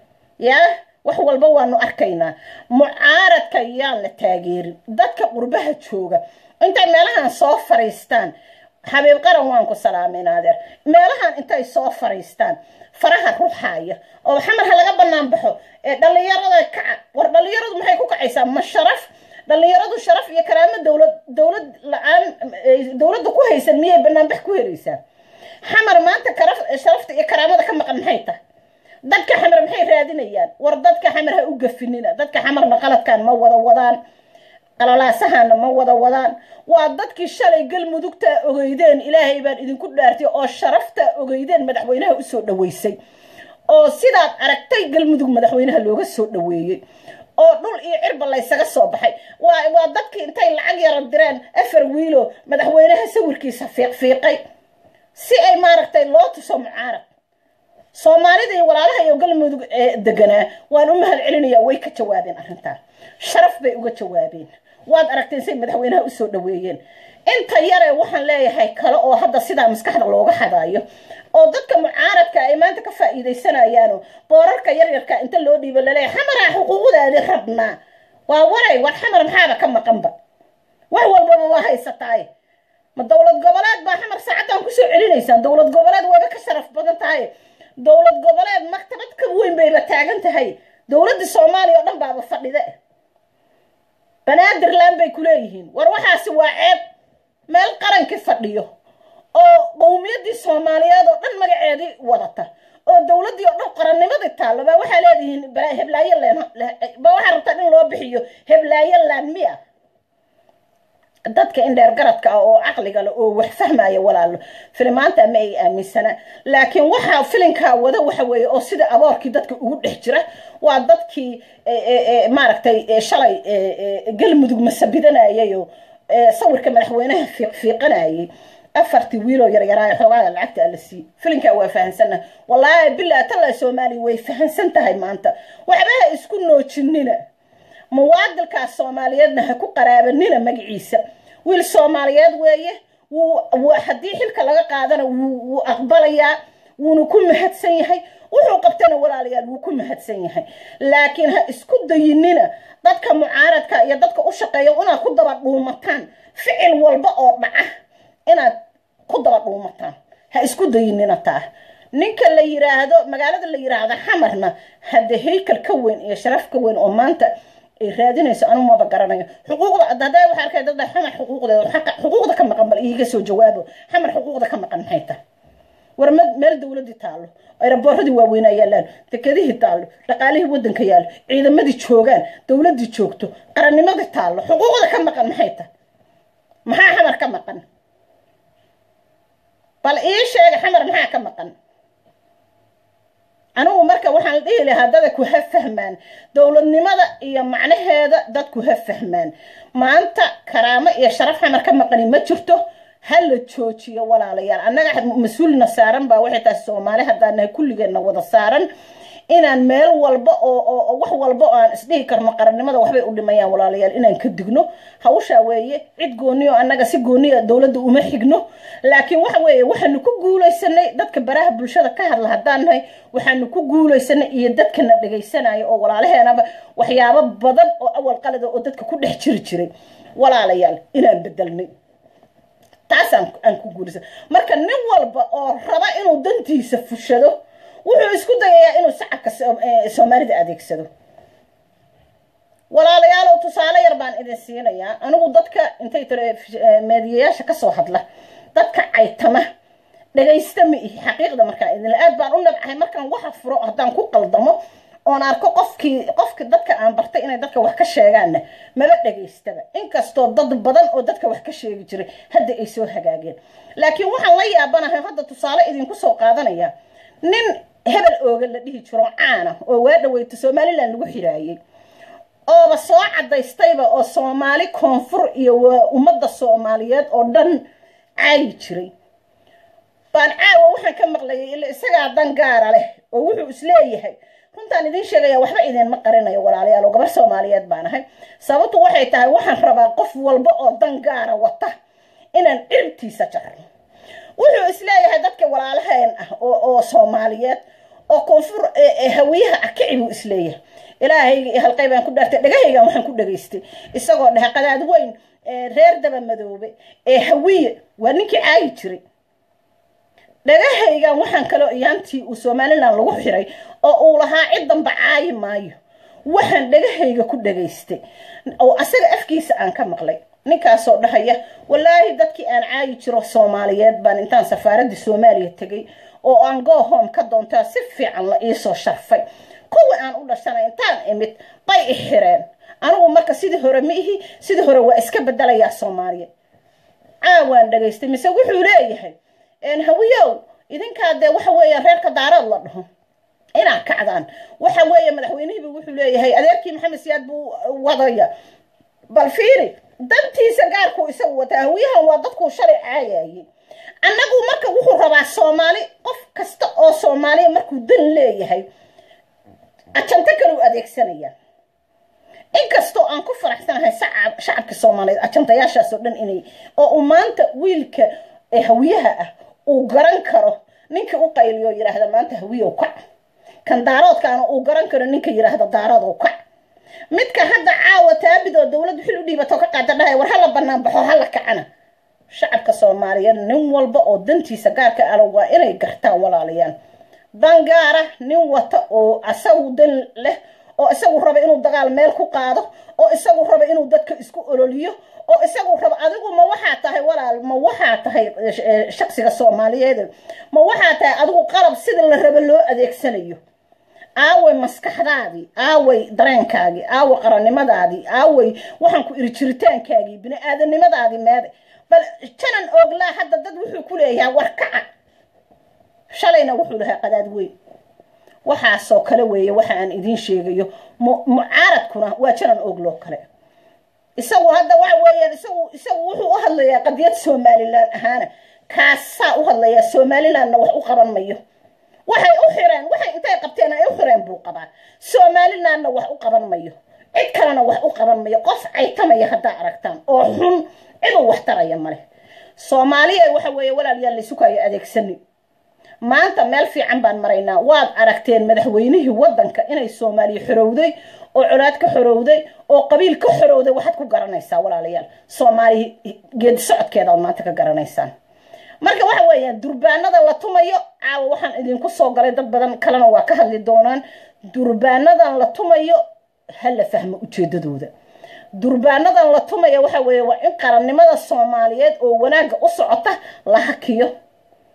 wax walba waanu arkaynaa mucaaradka yaan la taageerin dadka qurbaha jooga intay meelahan soo fariistaan حبيب قرن وانكو سلامي نادر مالها انتاي صوفر يستان فرها روحايا او حمر هلا قبل ننبحو دليرة كعب ودليرة محيكو كعيسان ما الشرف دليرة الشرف يا كرامة دولة الآن دولة دكو هيسان مية بننبح كويريسان حمر ما انت شرفت يا كرامة كم مقن محيطة دادك حمر محي رادين ايان وردادك حمر هاوقف فينينا دادك حمر نقلت كان موضا وضان قال سهان ما وضان واددكي شلay galmudugta ogeydeen ilaahay baan idin ku dhaartay oo sharafta ogeydeen madaxweynaha u soo dhaweysay oo sidaad aragtay galmudug madaxweynaha looga soo dhaweeyay oo dhul iyo cirba la isaga soo baxay waa dadkii intay lacag yar direen afar wiilo madaxweynaha sawirkiisa fiiqay si ay maaragtay loo tuso mucaarad Soomaalida iyo walaalaha iyo galmudug deganaa waan u mahad celinayaa way ka jawaabeen arrintan sharaf bay uga jawaabeen waad aragteen say madaxweynaha u soo dhaweeyeen inta yare waxaan leeyahay kale oo hadda sida maskaxda looga xadaayo oo dadka mucaaradka ay maanta ka faa'iideysanayaan boorarka yar-yarka inta loo dhiibo leeyahay xamara xuquuqdaadi rabna waa waray war xamar maxaa ka maqanba wax walba waa haysataay ma dawlad goboleed baa xamar saacadan ku soo celinaysan dawlad goboleed waa ka sharaf badan tahay dawlad goboleed maktabad ka weyn bay la taagan tahay dawladda Soomaaliya oo dhan baa fadhida banaadir laan bay ku leeyihiin war waxaasi waa ceeb meel qaranka fadhiyo oo qowmiyadii Soomaaliyeed oo dhan magaceedii wadata oo dawladii oo dhan qarannimadii taalo baa waxa leeyihiin heblaayo leen ba waxa rabtaa in loo bixiyo heblaayo laan miya dadka in dheer garadka oo aqliga leh oo wax fahmaya walaalo filmaanta ma ay aaminsana laakiin waxa filinka wada waxa weeye oo sida abaarkii dadka ugu dhex jira waa dadkii maaragtay shalay galmudug masabidanayay oo sawirka madaxweynaha fiiqanayay afartii wiilo yar xoogaa lacagta la sii filinka waa fahansana wallahi billahi talla Soomaali way fahansan tahay maanta waxba isku noojinina muwaadilka Soomaaliyeedna ha ku qaraabanina magaciisa wiil Soomaaliyeed weeye hadii xilka laga qaadana wuu aqbalayaa wuuna ku mahadsan yahay wuxuu qabtana walaalayaal wuu ku mahadsan yahay laakiin ha isku dayinina dadka mucaaradka iyo dadka u shaqeeya inaad ku daba dhuumataan ficil walba oo dhaca inaad ku daba dhuumataan ha isku dayinina taa ninka la yiraahdo magaalada la yiraahdo xamarna hada heykal ka weyn iyo sharaf ka weyn oo maanta raadinayso anu ma garanayo xuquuqda haday waxa arkay dad xamar xuquuqda ka maqan bal iiga soo jawaabo xamar xuquuqda ka maqan maxay tahay warmad meel dawladii taalo aeroboorradii waaweyn ayaa yaalaan dekedihii taalo dhaqaalihii waddanka yaalo ciidamadii joogaan dawladii joogto qarannimadii taalo xuquuqda ka maqan maxay tahay maxaa xamar ka maqan bal ii sheega xamar maxaa ka maqan anigu marka waxaan dhihi lahaa dadku ha fahmaan dawladnimada iyo macnaheeda dadku ha fahmaan maanta karaamo iyo sharaf xamar ka maqani ma jirto hal joojiyo walaalayaal annaga mas'uulna saaran baa waxay tahay Soomaali hadaan kulligeena wada saaran inaan meel walba oo wax walba aan isdhihi karno qarannimada waxbay u dhimayaan walaalayaal inaan ka digno hawsha weeye cid gooniyo annaga si gooniyo dawladda uma xigno laakiin waxa weeye waxaanu ku guuleysanay dadka baraha bulshada ka hadla hadaan nahay waxaanu ku guuleysanay iyo dadkana dhageysanaayo oo walaalaheenaba waxyaabo badan oo awal qalad oo dadka ku dhex jiray walaalayaal inaan bedelnay taasaan aan ku guuleysan marka nin walba oo raba inuu dantiisa fushado wuxuu isku dayayaa inuu shacabka Soomaalida adeegsado walaalayaal oo tusaale yar baan idin siinayaa anigu dadka intay meediyaasha ka soo hadla dadka aytama dhageysta mi xaqiiqda marka idin aad baan u nabcahay markaan waxa furo hadaan ku qaldamo oon arko qofki dadka aan bartay inay dadka wax ka sheegaan maba dhageystaba inkastoo dad badan oo dadka wax ka sheegi jiray hadda ay soo hagaageen laakiin waxaan la yaabanahay hadda tusaale idin ku soo qaadanaya nin hebel ooga la dhihi jiro caana oo waa dhaweeyay Soomaaliland lagu xiraayay oo soo cadaystayba oo Soomaali koonfur iyo ummadda Soomaaliyeed oo dhan caali jiray baan caawa waxaan ka maqlayay ilaa isaga dan gaar ah leh oo wuxuu isleeyahay runtaan idin sheegaya waxba idin ma qarinayo walaalayaal oo gabar Soomaaliyeed baan ahay sababtu waxay tahay waxaan rabaa qof walba oo dan gaar ah wata inaan cirtiisa jaro wuxuu isleeyahay dadka walaalaheen ah oo Soomaaliyeed oo koonfur hawiyaha akicibu isleeyahay ilaahay halqay baan ku dhaartay dhagahayga waxaan ku dhageystay isagoo dhahay qadaad weyn reer daba madoobe hawiye waa ninkii caay jiray dhagahayga waxaan kale iyaantii uu Soomaaliland lagu xiray oo uu lahaa cid danba caay maayo waxaan dhagahayga ku dhageystay oo asaga afkiisa aan ka maqlay ninkaasoo dhahaya wallaahi dadkii aan caay jiro Soomaaliyeed baan intaan safaaradda Soomaaliya tagay oo aan go home ka doontaa si fiican la ii soo sharfay kuwa aan u dhashanay intaan imid bay xireen anigu marka sidii hore sidii hore waa iska bedelayaa Soomaaliya caawaan dhageystay mise wuxuu leeyahay hawiyow idinka de waxa weeye reerka daarad la dhaho ina kacdaan waxa weeye madaxweynaha wuxuu leeyahay adeerkii Maxamed Siyaad buu wadaya bal fiiri dantiisa gaarku isagu wata hawiyahan waa dadku shalay caayay annagu marka wuxuu rabaa Soomaali qof kasta oo Soomaaliya markuu dan leeyahay ajanta kale u adeegsanaya inkastoo aan ku faraxsanahay shacabka Soomaaliyeed ajantayaashaas oo dhan inay oo maanta wiilka hawiyaha ah uu garan karo ninka u qayliyo yiraahdo maanta hawiyo kac kan daaroodkaana uu garan karo ninka yiraahdo daarood kac midka hadda caawa taabid oo dawladdu xil u dhiibato ka qaadanahay war hala banaan baxo hala kacana shacabka Soomaaliyeed nin walba oo dantiisa gaarka ah waa inay gartaan walaalayaan dan gaara nin wata oo asagu dan leh oo isagu raba inuu dagaal meel ku qaado oo isagu raba inuu dadka isku ololiyo oo isagu raba adigu ma waxa tahay walaal ma waxa tahay shakhsiga Soomaaliyeed ma waxa tahay adigu qalab sida la raba loo adeegsanayo aaway maskaxdaadii aaway dareenkaagii aaway qarannimadaadii aaway waxaan ku iri jiritaankaagii bini aadanimadaadii meed bal janan oglaa hadda dad wuxuu ku leeyahay warkaca shalayna wuxuu lahaa qadaad weyn waxaasoo kale weeye waxa aan idin sheegayo mucaaradkuna waa janan oglo kale isagu hadda waxa weeyaan isagu wuxuu u hadlayaa qadiyad Soomaaliland ahaana kaasa u hadlayaa Soomaalilandna wax u qaban mayo waxay u xireen waxay intay qabteen ay u xireen buu qabaa Soomaalilandna wax u qaban mayo cid kalena wax u qaban mayo qof ay tamaya hadda aragtaan oo xun cid wax taraya male Soomaaliya waxa weeye walaalyaal isu kaayo adeegsanay maanta meel fiican baan maraynaa waad aragteen madaxweynihii wadanka inay Soomaaliya xorowday oo colaad ka xorowday oo qabiil ka xorowday waxaad ku garanaysaa walaalayaal Soomaaliya geed socodkeeda maanta ka garanaysaan marka waxa weeyaan durbaanada la tumayo caawa waxaan idinku soo galay dad badan kalena waa ka hadli doonaan durbaanadan la tumayo hal la fahmo ujeedadooda durbaanadan la tumayo waxa weeye waa in qarannimada Soomaaliyeed oo wanaaga u socota la hakiyo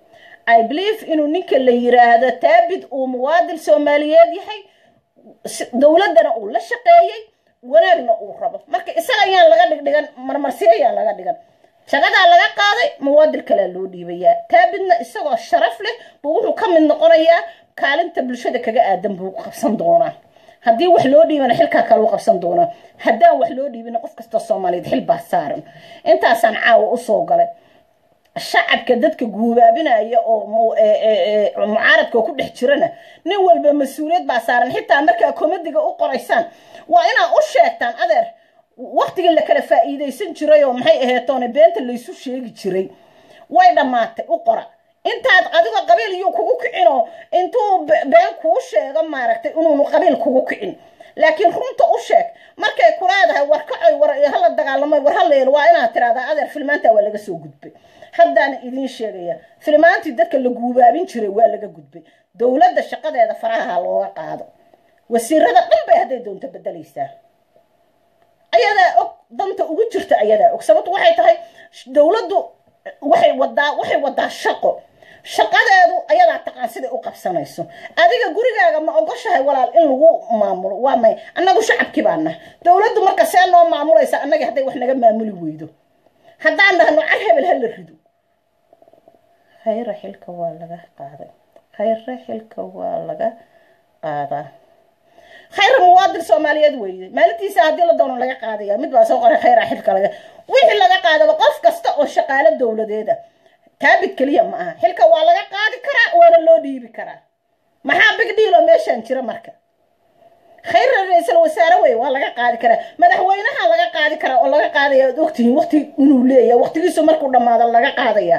I believe inuu ninka la yiraahdo taabid uu muwaadin Soomaaliyeed yahay dawladana uu la shaqeeyay wanaagna uu rabo marka isaga ayaan laga dhigdhigan marmarsiyo ayaa laga dhigan shaqada laga qaaday muwaadin kale loo dhiibaya taabidna isagoo sharaf leh buu wuxuu ka mid noqonayaa kaalinta bulshada kaga aadan buu qabsan doonaa haddii wax loo dhiibana xilka kale uu qabsan doonaa haddaan wax loo dhiibina qof kasta Soomaaliyeed xil baa saaran intaasaan caawa u soo galay shacabka dadka guubaabinaya oo mucaaradka ku dhex jirana nin walba mas'uuliyad baa saaran xitaa marka komadiga u qoraysaan waa inaa u sheegtaan adeer waqtiga la kala faa'iideysan jiray oo maxay aheetoona beenta la isu sheegi jiray way dhamaatay u qora intaad adiga qabiil iyo kugu kicino intuu been ku sheego maaragtay inuu qabiil kugu kicin laakiin runta u sheeg markay ku leedahay war kacay war hal dagaalamay war hal waa inaad tiraahdaa adeer filmaanta waa laga soo gudbay haddaan idin sheegaya filmaantii dadka la guubaabin jiray waa laga gudbay dawladda shaqadeeda faraha looga qaado wasiirada dhan bay haday doonto bedelaysaa ayada og danta ugu jirta ayada og sababtu waxay tahay dawladdu waxay wadaa shaqo shaqadeedu ayada taqaan sida u qabsanayso adiga gurigaaga ma ogoshahay walaal in lagu maamulo waa may anagu shacabkii baana dawladdu marka see noo maamulaysa anaga haday wax naga maamuli weydo haddaan dhahno car hebel hal rido khayra xilka waa laga qaaday khayra xilka waa laga qaadaa khayra muwaadin Soomaaliyeed weeye maalintiisa hadii la doono laga qaadaya mid baa soo qoray khayra xilka laga wixii laga qaadaba qof kasta oo shaqaale dawladeeda taabid kaliya ma aha xilka waa laga qaadi karaa waana loo dhiibi karaa maxaa big deal oo meeshan jira marka khayra ra'iisul wasaare way waa laga qaadi karaa madaxweynaha laga qaadi karaa oo laga qaadaya waqti inuu leeyahay waqtigiisu markuu dhamaado laga qaadaya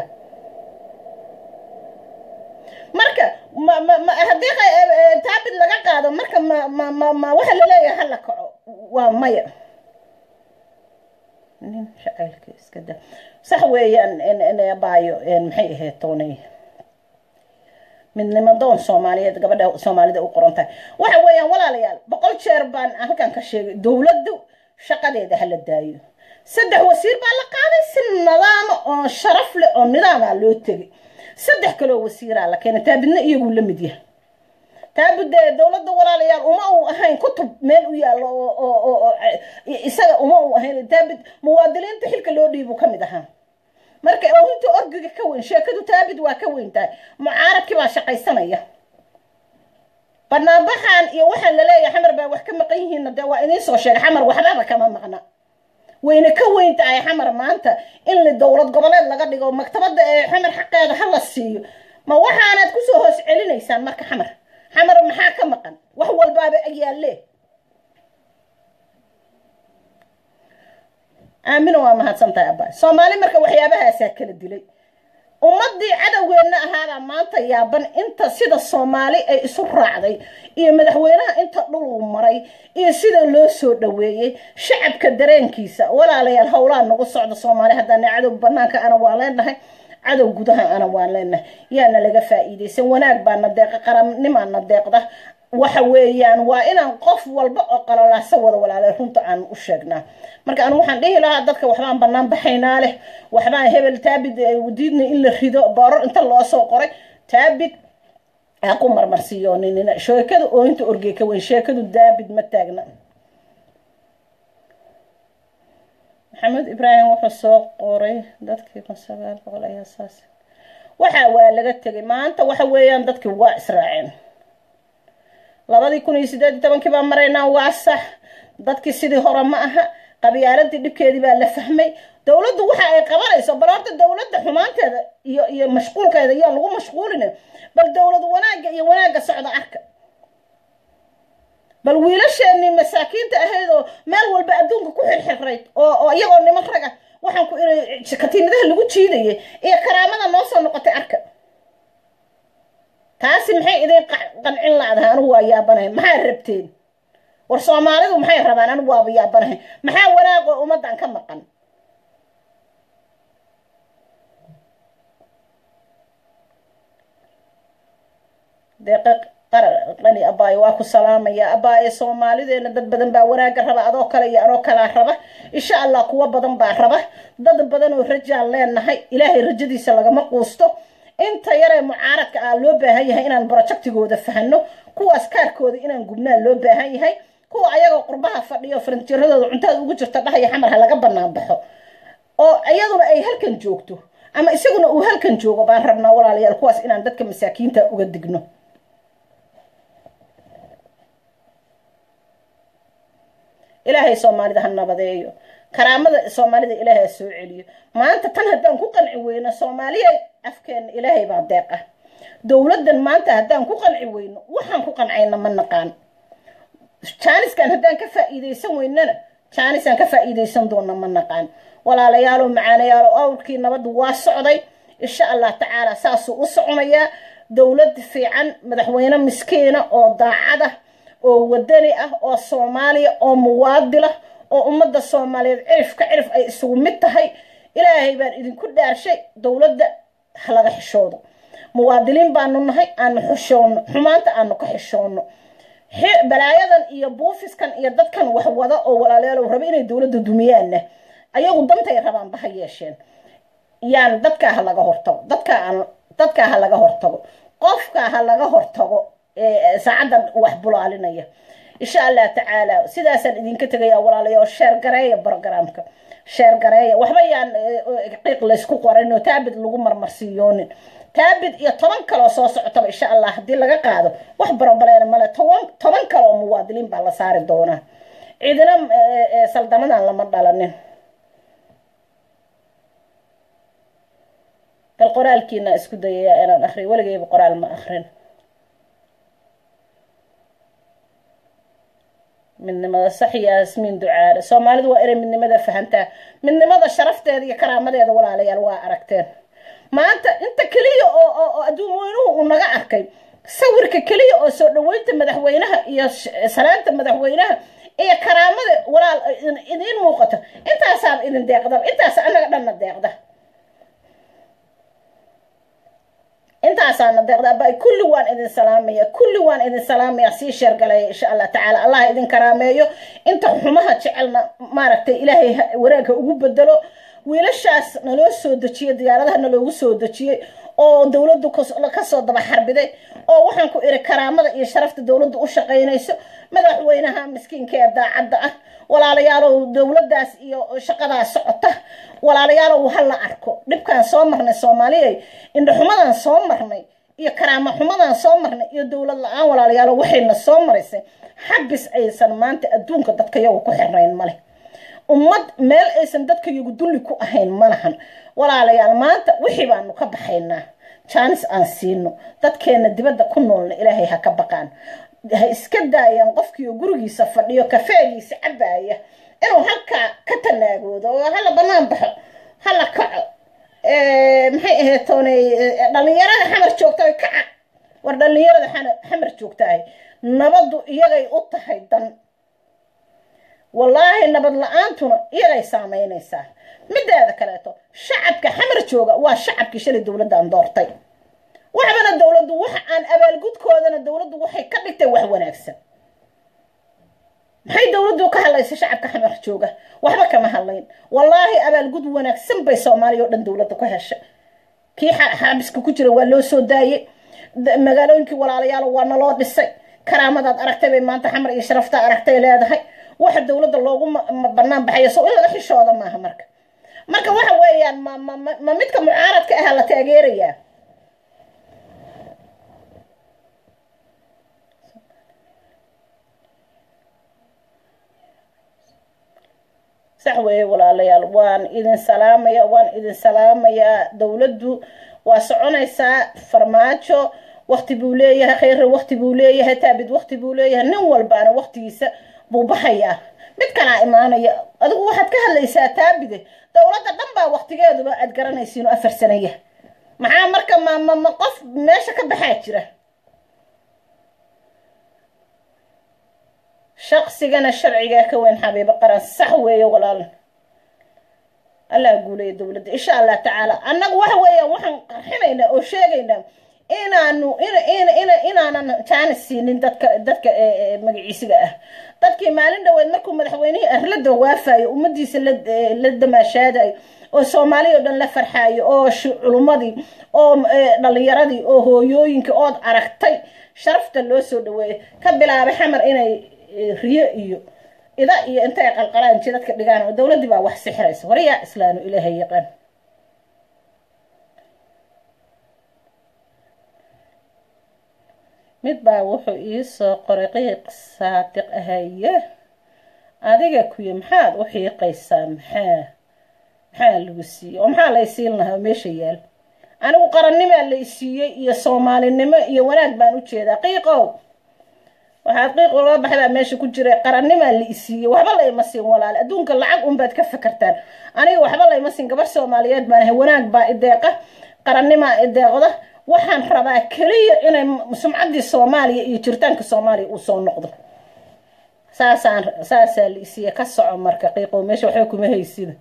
marka hadii taabid laga qaado marka ma waxa la leeyahay hal kaco waa maya nin shaqalka iska daa sax weeyaan in baayo maxay ahayd toonay midnimo doon Soomaaliyeed gabadha Soomaalida u qorantay waxa weeyaan walaalayaal 100 jeer baan halkan ka sheegay dawladdu shaqadeeda hal daayo saddex wasiir baa la qaaday si nidaam oo sharaf leh oo nidaam loo tagay saddex kale wasiira la keenay taabidna iyagu la mid yahay taabid dawladda walaalayaal uma uu ahayn kutub meel u yaalo oo isaga uma uu ahayn taabid muwaadiniinta xilka loo dhiibo kamid ahaa marka inta orgiga ka weyn sheekadu taabid waa ka weyntaa mucaaradkii baa shaqaysanaya barnaamijkan iyo waxa la leeyahay xamar baa wax ka maqan yihiin waa inay soo sheegay xamar waxba kama maqna wayna ka weyntahay xamar maanta in la dawlad goboleed laga dhigo maktabada xamar xaqeeda hal la siiyo ma waxaanad ku soo hoos celinaysaan marka xamar maxaa ka maqan wax walba ay yaalee aamino waa mahadsantahay abba Soomaali marka waxyaabahaas kala dilay ummadii cadawgeena ahaada maanta yaaban inta sida Soomaali ay isu raacday iyo madaxweynaha inta dhul maray iyo sida loo soo dhaweeyay shacabka dareenkiisa walaalayaal hawlaan nagu socdo Soomaali haddana cadow banaanka ana waa leenahay cadow gudaha ana waa leenahay yaana laga faa'iideysan wanaag baana deeq qarannimaana deeqda waxa weeyaan waa inaan qof walba oo qalalaasa wada walaalay runta aan u sheegnaa marka aan waxaan dhihi lahaa dadka waxbaan banaan baxaynaa leh waxbaan hebel taabid wadiidna in la rido baarar inta loo soo qoray taabid aku marmarsiyoonina sheekadu oo inta orgey ka weyn sheekadu daabid ma taagna maxamed ibraahim wuxuu soo qoray dadkii 900 ayaa saas waxa waa laga tagay maanta waxa weeyaan dadkii waa israaceen 2018 baa mareynaa waa sax dadkii sidii hore ma aha qabyaaladii dhibkeedii baa la fahmay dawladdu waxa ay qabanayso balaarta dawladda xumaanteeda iyo mashquulkeeda iyo lagu mashquulina bal dawlad wanaaga socda arka bal wiilasheeni masaakiinta ahaydoo meel walba adduunka ku xirxiray oo iyagoo niman raga waxaan ku iray katiinadaha lagu jiidayay iyo karaamada noo soo noqotay arka taasi maxay idin qancin laadahay anigu waa yaabanahay maxaa rabteen war Soomaalidu maxay rabaan anigu waa yaabanahay maxaa wanaag oo ummadan ka maqan deeq qani abaay waa ku salaamaya abaay Soomaalideena dad badan baa wanaag raba adoo kale iyo anoo kala raba insha Allah kuwa badan baa raba dad badan oo rajaan leenahay ilaahay rajadiisa laga ma quusto inta yaree mucaaradka ah loo baahan yahay inaan projectigooda fahano kuwaas kaarkooda inaan gubnaa loo baahan yahay kuwa ayagoo qurbaha fadhiyo farantiiradooda cuntada ugu jirta dhahaya xamar ha laga banaan baxo oo iyaduna ay halkan joogto ama isaguna uu halkan joogo baan rabnaa walaalayaal kuwaas inaan dadka masaakiinta uga digno ilaahay soomaalida ha nabadeeyo karaamada soomaalida ilaahay soo celiyo maanta tan haddaan ku qanci weyno Soomaaliya afkeen ilaahay baa deeq ah dawladdan maanta haddaan ku qanci weyno waxaan ku qancayna ma naqaan jaaniskan haddaan ka faa'iideysan weynana jaaniskan ka faa'iideysan doona ma naqaan walaalayaal macaanayaal awrkii nabad waa socday insha Allah tacaala saasuu u soconayaa dawlad fiican madaxweyne miskiina oo daacad ah oo wadani ah oo Soomaaliya oo muwaadil ah oo ummadda Soomaaliyeed cirif ay isugu mid tahay ilaahay baan idinku dhaarshay dawladda laga xishoodo muwaadiliin baanu nahay aan xishoono xumaanta aan ka xishoono balaayadan iyo buufiskan iyo dadkan wax wada oo walaalayaal raba inay dawladda dumiyaan ayagu dantay rabaan baha yeesheen yaan dadka laga hortago dadka laga hortago qofka laga hortago saacadan wax bulaalinaya insha Allah tacaala sidaasan idinka tagaya walaalayaal share gareeya barnaamijka share gareeya waxba yaan qiiq la isku qorano taabid lagu marmarsiyoonin taabid iyo 10 kale soo socota insha Allah hadii laga qaado wax barabaleena male 10 kale oo muwaadiliin baa la saari doona ciidana saldamadan lama dhalanin القرآن اسكو دايا انا اخري ولا جايب قرآن ما اخرين من ماذا صحي ياسمين دعاء سوماليد waa eray midnimada fahantaa midnimada sharafteeda iyo karaamadeeda walaalayaal waa aragteen maanta inta kaliya oo adduunyadu uu naga arkay sawirka kaliya oo soo dhaweynta madaxweynaha iyo salaanta madaxweynaha iyo karaamada walaal idin muuqata intaas aan idin deeqda intaas anaga dhanna deeqda intaas aan deeqda bay kulli waan idin salaamaya si sheer galay insha Allah tacaala Allah idin karaameeyo inta xumaha jecelna maaragtay ilaahay waraaga ugu bedelo wiilashaas naloo soo dajiyay diyaaradaha naloogu soo dajiyay oo dawladdu ka soo daba xarbiday oo waxaan ku iri karaamada iyo sharafta dawladdu u shaqeynayso madaxweynaha miskiinka ee daacadda ah walaalayaal dawladdaas iyo shaqadaas socota walaalayaal waxa la arko dhibkan soo marnay Soomaaliya indho xumadan soo marnay iyo karaama xumadan soo marnay iyo dawlad la'aan walaalayaal waxayna soo marisay xabis aysan maanta adduunka dadka iyagu ku xirnayn male ummad meel aysan dadka iyagu dulli ku ahayn malahan walaalayaal maanta wixii baanu ka baxaynaa chance aan siino dadkeena dibadda ku noolna ilaahay ha ka baqaan ha iska daayaan qofkii gurigiisa fadhiyo kafeegiisa cabaaya inuu halka ka tanaagoodo oo hala banaan baxo hala kaco maxay ahayd toonay dhalinyarada xamar joogtay kaca war dhalinyarada xamar joogtay nabadu iyagay u tahay dan wallahi nabad la'aantuna iyagay saameynaysaa mideeda kaleeto shacabka xamar jooga waa shacabkii shalay dawladdan doortay waxbana dawladdu wax aan abaalgudkoodana dawladdu waxay ka dhigtay wax wanaagsan maxay dawladdu ka hadlaysaa shacabka xamar jooga waxba kama hadlayn wallahi abaalgud wanaagsan bay Soomaaliya oo dhan dawladdu ka heshay kii xabiska ku jira waa loo soo daayay magaalooyinkii walaalayaal waa naloo dhisay karaamadaad aragtay bay maanta xamar iyo sharafta aragtay leedahay waxa dawladda loogu banaan baxay soo in laga xishoodo maaha marka waxa weeyaan ma midka mucaaradka ah la taageerayaa saxwee walaalayaal waan idin salaamaya dawladdu waa soconaysaa farmaajo waqti buu leeyahay khayr waqti buu leeyahay taabid waqti buu leeyahay nin walbaana waqtigiisa buu baxayaa mid kala imaanaya adigu waxaad ka hadlaysaa taabide dawladda dhan baa waqtigeeduba aad garanaysiin 4 sanaya maxaa marka ma qof meesha ka baxaa jira شخصينا الشرعي كوين حبيب قرن صحوي ولا الله يقول يا دولد إن شاء الله تعالى أنا وحوي وحن حمينا وشيغينا inaanan jaanis siinin dadka magaciisiga ah. dadkii maalin dhaweed markuu madaxweynihii arlada waafayo ummadiisa la damaashaadayo oo Soomaaliya oo dhan la farxaayo oo culumadii oo dhalinyaradii oo hooyooyinka ood aragtay sharafta loo soo dhaweeyay ka bilaabay xamar inay riyo iyo ida iyo intay qalqalaan jidadka dhigaan oo dawladii baa wax sixiraysa wariya islaanu ilaahay yaqaan. mid baa wuxuu ii soo qoray qiiq saadiq ahaye adiga kuyo maxaad u xiiqaysaa maxaa lagu siiyey oo maxaa la isiin lahaa meesha yaal anigu qarannimo la isiiyey iyo Soomaalinimo iyo wanaag baan u jeedaa qiiqow waxaad qiiq loo baxdaa meesha ku jiray qarannimo la isiiyey waxba la ima siin walaal adduunka lacag un baad ka fakartaan aniga waxba la ima siin gabar Soomaaliyeed baan ahay wanaag baa ideeqa qarannimo ideeqda waxaan rabaa kaliya inay sumcaddii Soomaaliya iyo jirtaanka Soomaaliya uu soo noqdo saasaa la isiiyey ka soco marka qiiqow meesha waxba kuma haysida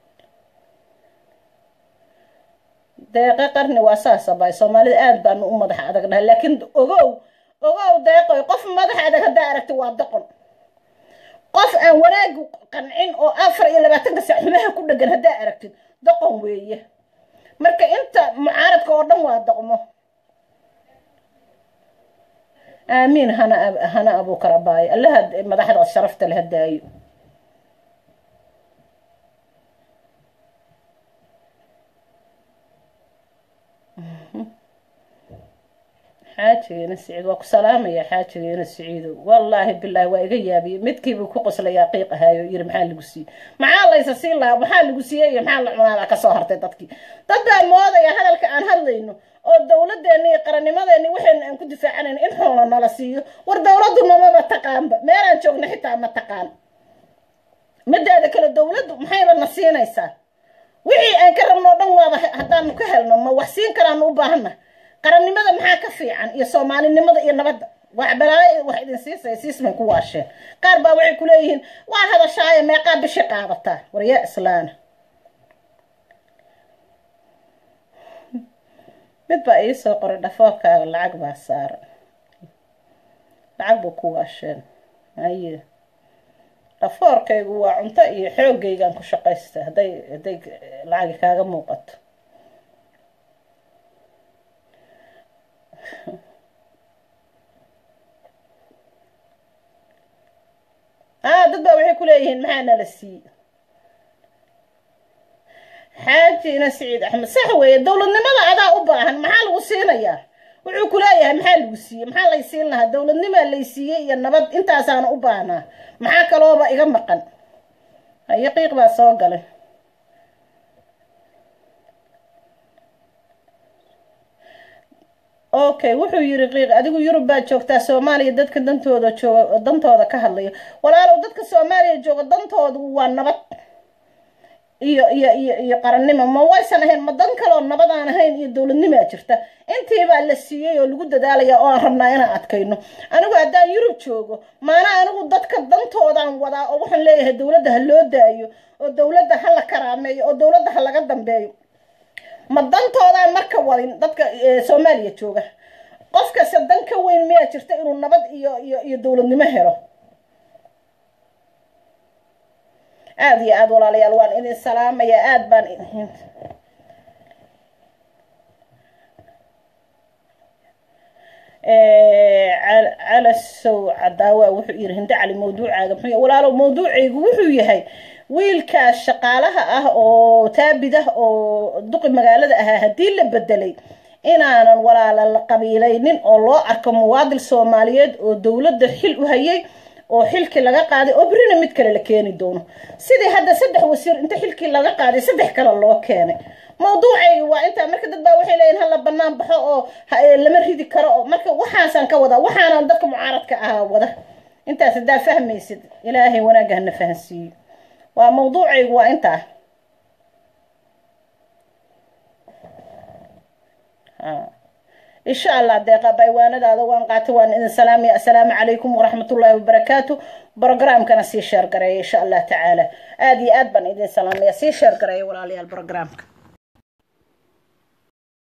deeqa qarni waa saasabay Soomaalida aad baan u madax adag dhahay laakiin ogow deeqoy qof madax adag hadaa aragti waa doqon qof aan wanaag qancin oo 24 saac xumaha ku dhagan hadaa aragtid doqon weeye marka inta mucaaradka oo dhan waa doqmo. آمين هنا أبو كرباي الله مدحض شرفت له الداي حاجة نسعيد وكو سلامة يا حاجة نسعيد والله بالله وإيجابي متكي بكوقس لي يقيق هاي ير محل قسي مع الله يسير الله محل قسي يا محل عمالة كسهرت تدكي تبع الموضة يا هذا الكأن هذا إنه الدولة دني قرنمada إني وحنا أن كنت فعنا إن حولنا نلسيه والدولة ما بتقام ما رانشوفنا حتى ما تقام مدة هذا كل الدولة محيبا نسينا يسا وعي أن كرمنا دم واضح حتى نكهلنا ما وحسين كرنا وباهنا قرنمada maxaa ka fiican iyo Soomaalinimada iyo nabadda waxbalaay wax idin siisay man ku waasheen qaar baa waxay ku leeyihiin waa hada shaay meeqa bishi qaadata wariya islaana mid baa ii soo qoray dhafoorkaaga lacag baa saaran lacag buu ku waasheen aye dhafoorkaygu waa cunto iyo xoogaygaan ku shaqaystaa haday lacag kaaga muuqato dad baa waxay ku leeyihiin maxaa nala sii حاجة سعيد أحمد صح ويا الدولة النماذج هذا أباهن محل وصينا يا وعقول يا محل وصي محل يصير لها الدولة النماذج اللي يصير النبض أنت عشان أباهنا معاك لو بقى يجمعن يقيق بس وقله أوكي وحو يرقيق أديكو يوروبا جوجتا سوماليا ددك دنتودا كهليا ولا لو ددك سوماليا جوجا دنتودا waa nabad iyo qarannimo ma waysan ahayn ma dan kale oo nabad aan ahayn iyo dawladnimo jirta intii baa la siiyay oo lagu dadaalaya oo aan rabnaa inaan adkayno anigu hadaan Yurub joogo maana anigu dadka dantoodan wada oo waxaan leeyahay dawladda ha loo daayo oo dawladda ha la karaameeyo oo dawladda ha laga dambeeyo ma dantooda marka wadin dadka Soomaaliya jooga qofka sadan ka weyn ma jirta inuu nabad iyo dawladnimo helo aad iyo aad walaalayaal waan idin salaamaya aad baan idin على السو عداوة وحو يرهن على موضوع عاقب ولا موضوع وحو يهي wiilka shaqaalaha ah oo taabida oo duqi magaalada ah hadii la bedelay inaanan walaala la qabiilaynin oo loo arko muwaadin Soomaaliyeed oo dawladda xil u hayay oo xilki laga qaaday oo birina mid kale la keeni doono sidii hadda saddex wasiir inta xilki laga qaaday saddex kale loo keenay mawduucay waa inta marka dad baa waxay leeyihiin hal banaan baxo oo lama ridi karo marka waxaasan ka wada waxaanan dadka mucaaradka ah wada intaas daa fahmaysid ilaahay wanaagana fahansiyo وموضوعي وانت ان شاء الله دقيقه بايوانا هذا وان قاتوان ان سلامي السلام عليكم ورحمه الله وبركاته برنامج كان سي شير غري ان شاء الله تعالى ادي اد بن اذن سلامي سي شير غري ولا لي البرنامج